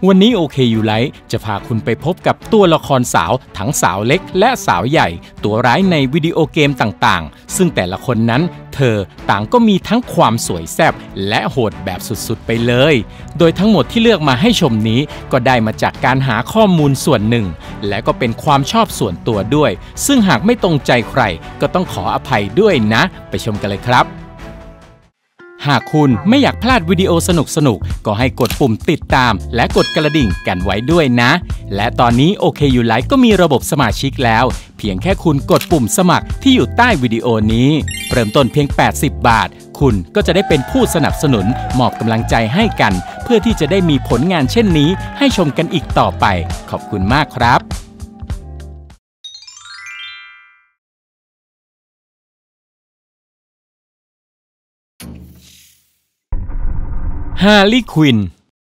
วันนี้โอเคอยู่ไลท์จะพาคุณไปพบกับตัวละครสาวทั้งสาวเล็กและสาวใหญ่ตัวร้ายในวิดีโอเกมต่างๆซึ่งแต่ละคนนั้นเธอต่างก็มีทั้งความสวยแซ่บและโหดแบบสุดๆไปเลยโดยทั้งหมดที่เลือกมาให้ชมนี้ก็ได้มาจากการหาข้อมูลส่วนหนึ่งและก็เป็นความชอบส่วนตัวด้วยซึ่งหากไม่ตรงใจใครก็ต้องขออภัยด้วยนะไปชมกันเลยครับหากคุณไม่อยากพลาดวิดีโอสนุกๆก็ให้กดปุ่มติดตามและกดกระดิ่งกันไว้ด้วยนะและตอนนี้โอเคอยู่ไลฟ์ก็มีระบบสมาชิกแล้วเพียงแค่คุณกดปุ่มสมัครที่อยู่ใต้วิดีโอนี้เริ่มต้นเพียง80 บาทคุณก็จะได้เป็นผู้สนับสนุนมอบกำลังใจให้กันเพื่อที่จะได้มีผลงานเช่นนี้ให้ชมกันอีกต่อไปขอบคุณมากครับHarley Quinn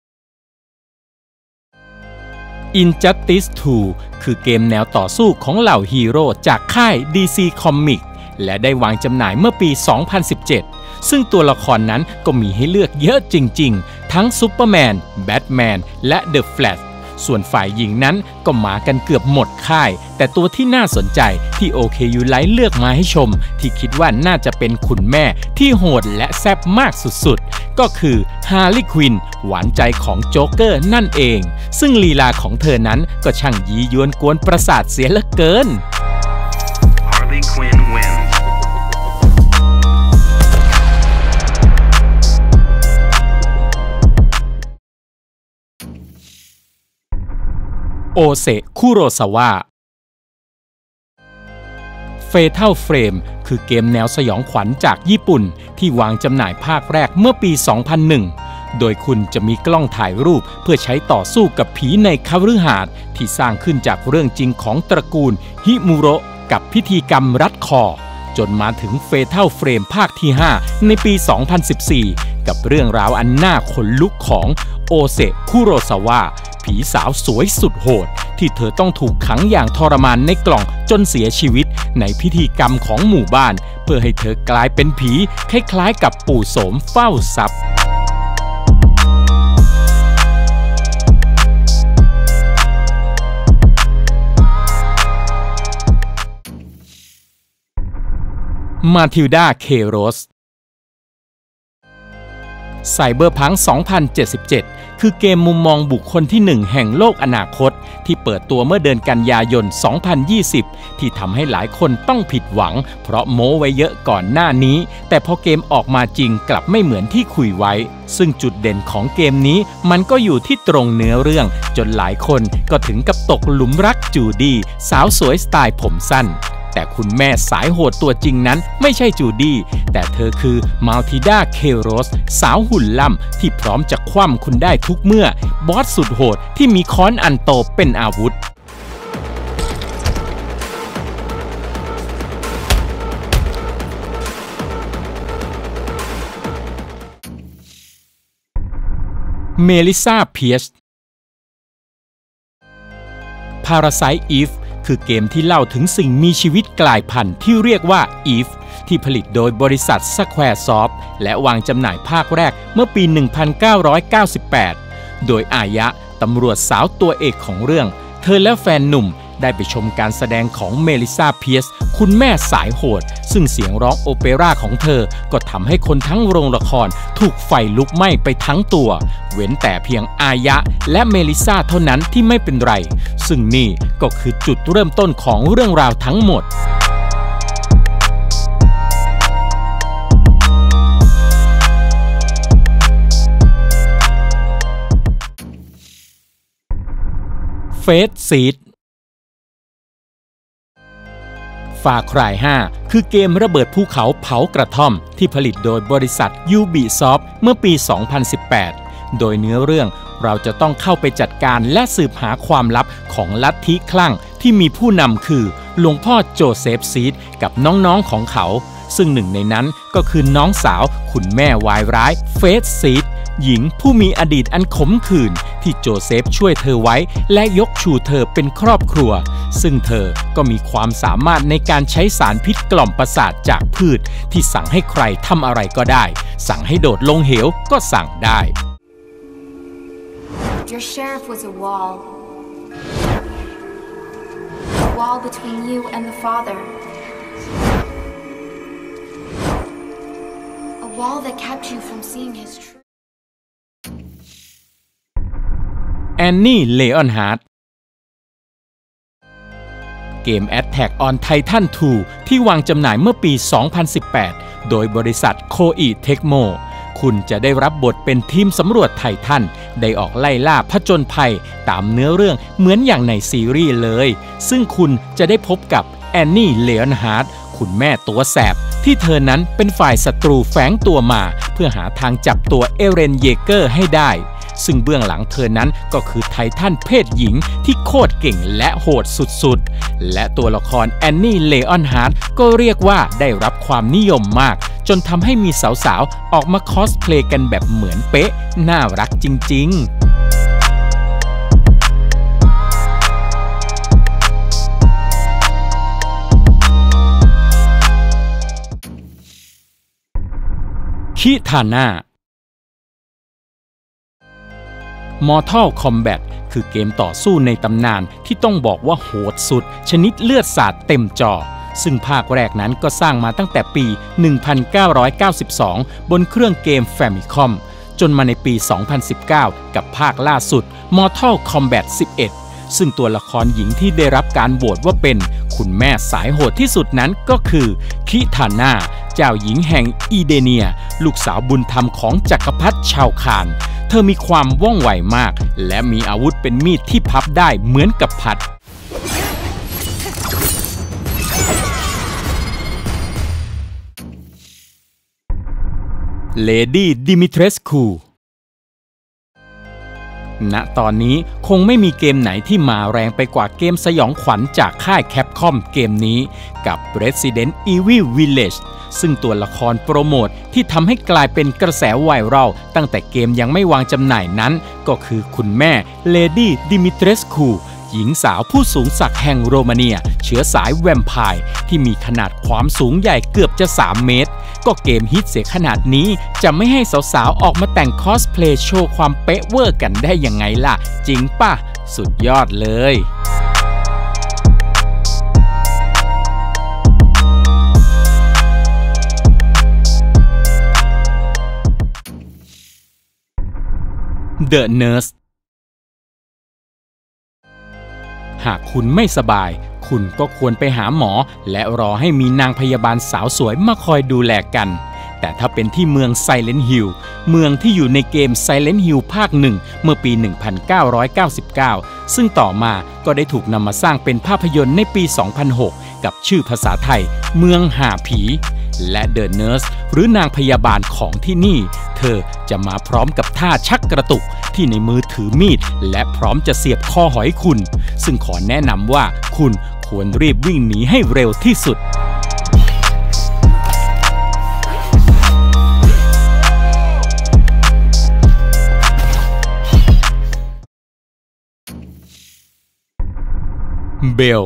Injustice 2 คือเกมแนวต่อสู้ของเหล่าฮีโร่จากค่าย DC Comics และได้วางจำหน่ายเมื่อปี 2017 ซึ่งตัวละครนั้นก็มีให้เลือกเยอะจริงๆทั้งซูเปอร์แมน แบทแมน และเดอะแฟลชส่วนฝ่ายหญิงนั้นก็มากันเกือบหมดค่ายแต่ตัวที่น่าสนใจที่โอเคยูไลท์เลือกมาให้ชมที่คิดว่าน่าจะเป็นคุณแม่ที่โหดและแซ่บมากสุดๆก็คือฮาร์ลีย์ควินหวานใจของโจ๊กเกอร์นั่นเองซึ่งลีลาของเธอนั้นก็ช่างยียวนกวนประสาทเสียเหลือเกิน Harley Quinn winsโอเซคุโรซาวะ Fatal Frame คือเกมแนวสยองขวัญจากญี่ปุ่นที่วางจำหน่ายภาคแรกเมื่อปี 2001 โดยคุณจะมีกล้องถ่ายรูปเพื่อใช้ต่อสู้กับผีในคฤหาสน์ที่สร้างขึ้นจากเรื่องจริงของตระกูลฮิมุโระกับพิธีกรรมรัดคอจนมาถึง Fatal Frame ภาคที่ 5 ในปี 2014 กับเรื่องราวอันน่าขนลุกของโอเซคุโรซาวะผีสาวสวยสุดโหดที่เธอต้องถูกขังอย่างทรมานในกล่องจนเสียชีวิตในพิธีกรรมของหมู่บ้านเพื่อให้เธอกลายเป็นผีคล้ายๆกับปู่โสมเฝ้าทรัพย์มาทิลดา เคโรส Cyberpunk 2077 คือเกมมุมมองบุคคลที่1แห่งโลกอนาคตที่เปิดตัวเมื่อเดือนกันยายน 2020 ที่ทำให้หลายคนต้องผิดหวังเพราะโม้ไว้เยอะก่อนหน้านี้แต่พอเกมออกมาจริงกลับไม่เหมือนที่คุยไว้ซึ่งจุดเด่นของเกมนี้มันก็อยู่ที่ตรงเนื้อเรื่องจนหลายคนก็ถึงกับตกหลุมรักจูดี้สาวสวยสไตล์ผมสั้นแต่คุณแม่สายโหดตัวจริงนั้นไม่ใช่จูดี้แต่เธอคือมาทิลดา เคโรสสาวหุ่นล่ำที่พร้อมจะคว่ำคุณได้ทุกเมื่อบอสสุดโหดที่มีค้อนอันโตเป็นอาวุธเมลิซา เพียร์ส Parasite Eve คือเกมที่เล่าถึงสิ่งมีชีวิตกลายพันธุ์ที่เรียกว่า Eve ที่ผลิตโดยบริษัท Squaresoft และวางจำหน่ายภาคแรกเมื่อปี 1998 โดยอายะตำรวจสาวตัวเอกของเรื่องเธอและแฟนหนุ่มได้ไปชมการแสดงของเมลิซา เพียร์สคุณแม่สายโหดซึ่งเสียงร้องโอเปร่าของเธอก็ทำให้คนทั้งโรงละครถูกไฟลุกไหม้ไปทั้งตัวเว้นแต่เพียงอายะและเมลิซาเท่านั้นที่ไม่เป็นไรซึ่งนี่ก็คือจุดเริ่มต้นของเรื่องราวทั้งหมดเฟสซีดฟาคราย 5 คือเกมระเบิดภูเขาเผากระท่อมที่ผลิตโดยบริษัท Ubisoft เมื่อปี 2018 โดยเนื้อเรื่องเราจะต้องเข้าไปจัดการและสืบหาความลับของลัทธิคลั่งที่มีผู้นำคือหลวงพ่อโจเซฟซีดกับน้องๆของเขาซึ่งหนึ่งในนั้นก็คือน้องสาวคุณแม่วายร้ายเฟสซีดหญิงผู้มีอดีตอันขมขื่นที่โจเซฟช่วยเธอไว้และยกชูเธอเป็นครอบครัวซึ่งเธอก็มีความสามารถในการใช้สารพิษกล่อมประสาทจากพืชที่สั่งให้ใครทำอะไรก็ได้สั่งให้โดดลงเหวก็สั่งได้ Your sheriff was a wall between you and the Father. A wall that kept you from seeing his truth. แอนนี่ เลออนฮาร์ทเกม Attack on Titan 2 ที่วางจำหน่ายเมื่อปี 2018 โดยบริษัทโคอิเทคโมคุณจะได้รับบทเป็นทีมสำรวจไททันได้ออกไล่ล่าผจญภัยตามเนื้อเรื่องเหมือนอย่างในซีรีส์เลยซึ่งคุณจะได้พบกับแอนนี่ เลออนฮาร์ทคุณแม่ตัวแสบที่เธอนั้นเป็นฝ่ายศัตรูแฝงตัวมาเพื่อหาทางจับตัวเอเรน เยเกอร์ให้ได้ซึ่งเบื้องหลังเธอนั้นก็คือไททันเพศหญิงที่โคตรเก่งและโหดสุดๆและตัวละครแอนนี่ เลออนฮาร์ทก็เรียกว่าได้รับความนิยมมากจนทำให้มีสาวๆออกมาคอสเพลย์กันแบบเหมือนเป๊ะน่ารักจริงๆคิทาน่าMortal Kombat คือเกมต่อสู้ในตำนานที่ต้องบอกว่าโหดสุดชนิดเลือดสาดเต็มจอซึ่งภาคแรกนั้นก็สร้างมาตั้งแต่ปี 1992 บนเครื่องเกม Famicom จนมาในปี 2019 กับภาคล่าสุด Mortal Kombat 11 ซึ่งตัวละครหญิงที่ได้รับการโหวตว่าเป็นคุณแม่สายโหดที่สุดนั้นก็คือคิทาน่าเจ้าหญิงแห่งอีเดเนียลูกสาวบุญธรรมของจักรพรรดิชาวคานเธอมีความว่องไวมากและมีอาวุธเป็นมีดที่พับได้เหมือนกับพัดเลดี้ดิมิเทรสคูณตอนนี้คงไม่มีเกมไหนที่มาแรงไปกว่าเกมสยองขวัญจากค่ายแคปคอมเกมนี้กับ Resident Evil Village ซึ่งตัวละครโปรโมทที่ทำให้กลายเป็นกระแสไวรัลตั้งแต่เกมยังไม่วางจำหน่ายนั้นก็คือคุณแม่เลดี้ดิมิเทรสคูหญิงสาวผู้สูงศักดิ์แห่งโรมาเนียเชื้อสายแวมไพร์ที่มีขนาดความสูงใหญ่เกือบจะ3 เมตรก็เกมฮิตเสียขนาดนี้จะไม่ให้สาวๆออกมาแต่งคอสเพลย์โชว์ความเป๊ะเวอร์กันได้ยังไงล่ะจริงป่ะสุดยอดเลยThe Nurse หากคุณไม่สบายคุณก็ควรไปหาหมอและรอให้มีนางพยาบาลสาวสวยมาคอยดูแลกันแต่ถ้าเป็นที่เมือง Silent Hill เมืองที่อยู่ในเกม Silent Hill ภาค 1 เมื่อปี 1999 ซึ่งต่อมาก็ได้ถูกนำมาสร้างเป็นภาพยนตร์ในปี 2006 กับชื่อภาษาไทยเมืองหาผีและ The Nurse หรือนางพยาบาลของที่นี่เธอจะมาพร้อมกับท่าชักกระตุกที่ในมือถือมีดและพร้อมจะเสียบคอหอยคุณซึ่งขอแนะนำว่าคุณควรรีบวิ่งหนีให้เร็วที่สุดเบล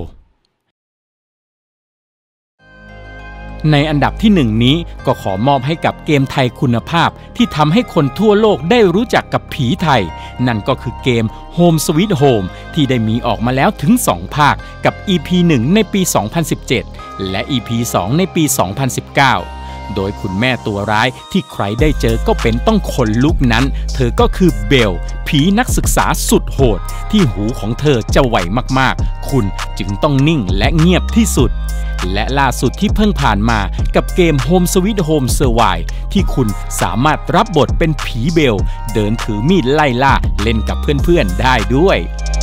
ในอันดับที่1นี้ก็ขอมอบให้กับเกมไทยคุณภาพที่ทำให้คนทั่วโลกได้รู้จักกับผีไทยนั่นก็คือเกม Home Sweet Home ที่ได้มีออกมาแล้วถึง2 ภาคกับ EP 1 ในปี 2017 และ EP 2 ในปี 2019 โดยคุณแม่ตัวร้ายที่ใครได้เจอก็เป็นต้องขนลุกนั้นเธอก็คือเบลผีนักศึกษาสุดโหดที่หูของเธอจะไวมากๆคุณจึงต้องนิ่งและเงียบที่สุดและล่าสุดที่เพิ่งผ่านมากับเกม Home Sweet Home Survive ที่คุณสามารถรับบทเป็นผีเบลเดินถือมีดไล่ล่าเล่นกับเพื่อนๆได้ด้วย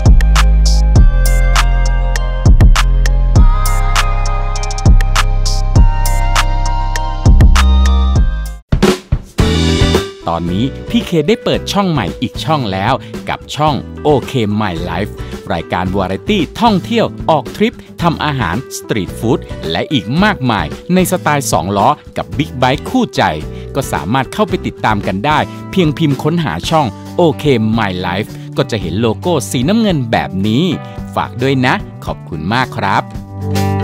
ตอนนี้พี่เคได้เปิดช่องใหม่อีกช่องแล้วกับช่อง OK My Life รายการวาไรตี้ท่องเที่ยวออกทริปทำอาหารสตรีทฟู้ดและอีกมากมายในสไตล์2 ล้อกับบิ๊กไบค์คู่ใจก็สามารถเข้าไปติดตามกันได้เพียงพิมพ์ค้นหาช่อง OK My Life ก็จะเห็นโลโก้สีน้ำเงินแบบนี้ฝากด้วยนะขอบคุณมากครับ